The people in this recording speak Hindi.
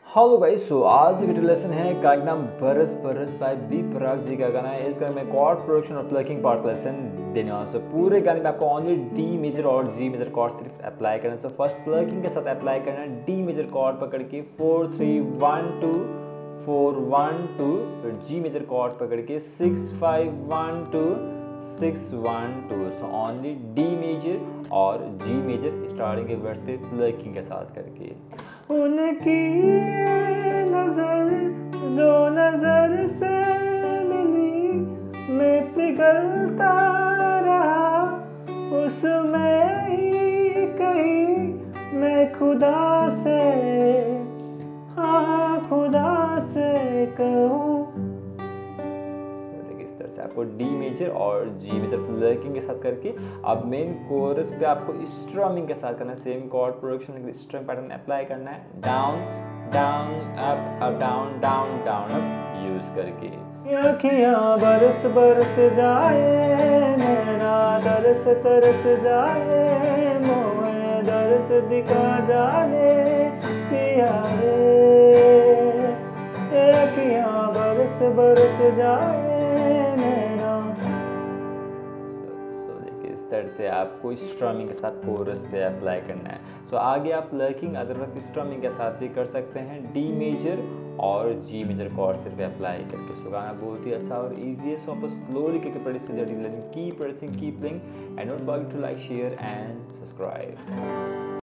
हेलो गाइस, सो आज वीडियो लेसन है का नाम बरस बरस बाय बी पराग जी का गाना है। इस गाने में कॉर्ड प्रोडक्शन और प्लकिंग पार्ट लेसन देने वाला। सो पूरे गाने में आपको ओनली डी मेजर और जी मेजर कॉर्ड सिर्फ अप्लाई करना है। सो फर्स्ट प्लकिंग के साथ अप्लाई करना है डी मेजर कॉर्ड पकड़ के 4 3 1 2 4 1 2, फिर जी मेजर कॉर्ड पकड़ के 6 5 1 2 6 1 2। सो ओनली डी मेजर और जी मेजर स्टार्टिंग के वर्ड्स पे प्लकिंग के साथ करके। उनकी नजर जो नजर से मिली मैं पिघलता रहा, उसमें ही कहीं मैं खुदा से, हाँ खुदा से कहूँ। इस तरह से आपको डी मेजर और जी मेजर प्लकिंग के साथ करके अब मेन कोरस पे आपको स्ट्रमिंग के साथ करना है। Same chord production strum pattern apply करना है, down down up up down down down up use करके। अखियाँ बरस बरस जाए, नैना तरस तरस जाए, मोह दरस दिखा जाने पिया रे। अखियाँ बरस बरस जाए नैना। इस तरह से आपको स्ट्रमिंग के साथ कोरस पे अप्लाई करना है। सो आगे आप प्लकिंग अदरवाइज स्ट्रमिंग के साथ भी कर सकते हैं, डी मेजर और जी मेजर कॉर्ड सिर्फ अप्लाई करके। सो गाना बहुत ही अच्छा और इजी है। सो आप स्लोली करके practice keep practising keep playing and don't forget to like share and subscribe.